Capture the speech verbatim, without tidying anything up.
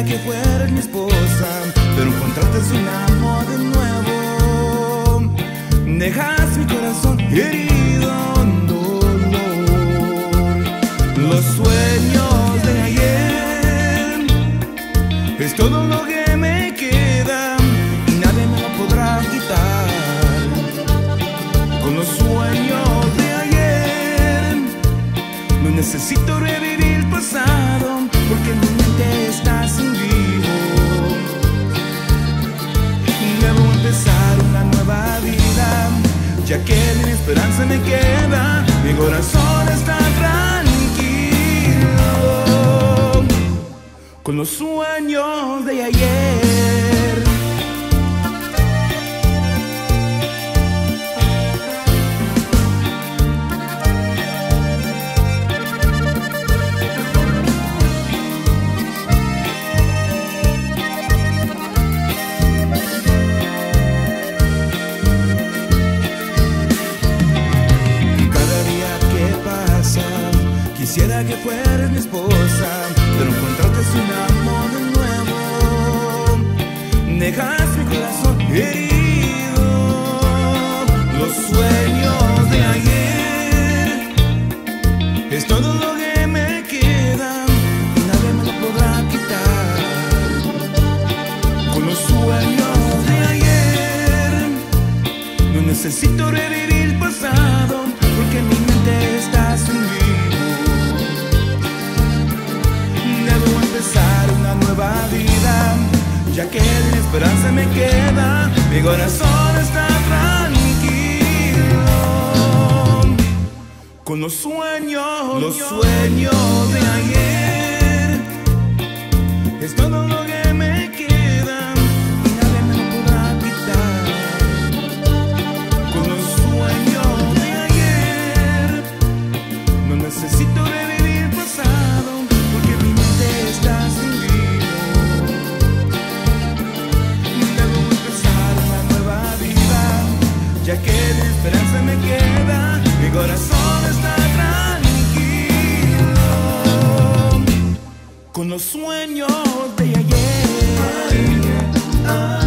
Quisiera que fueras mi esposa, pero encontrarte un amor de nuevo. Dejas mi corazón herido en dolor. Los sueños de ayer es todo lo que me queda y nadie me lo podrá quitar. Con los sueños de ayer no necesito revivir el pasado, porque mi mente está sin vivo. Debo empezar una nueva vida, ya que ni esperanza me queda. Mi corazón está tranquilo con los sueños de ayer. Quisiera que fueras mi esposa, pero encontrarte es un amor de nuevo. Dejas mi corazón herido. Los sueños de ayer es todo lo que me queda y nadie me lo podrá quitar. Con los sueños de ayer no necesito revivir el pasado, porque mi mente está sin vivo. Una nueva vida, ya que la esperanza me queda. Mi corazón está tranquilo con los sueños, los sueños de ayer es todo lo que me queda y nadie me lo podrá quitar. Con los sueños de ayer no necesito revivir el pasado, porque mi mente está sin vivo. Debo empezar una nueva vida, ya que de esperanza me queda. Mi corazón está tranquilo con los sueños de ayer.